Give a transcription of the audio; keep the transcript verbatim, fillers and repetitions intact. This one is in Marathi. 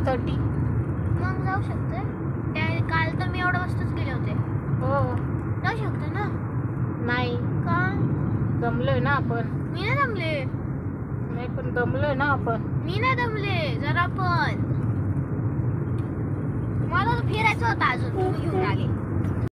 थर्टी. मग जाऊ शकते. त्या काल तर मी एवढ्या वाजताच गेले होते. हो जाऊ शकते ना. नाही का दमलोय ना आपण. मी नाही दमले. नाही पण दमलोय ना आपण. मी नाही दमले जरा पण. मला तर फिरायचं होतं अजून तुम्ही घेऊन आले.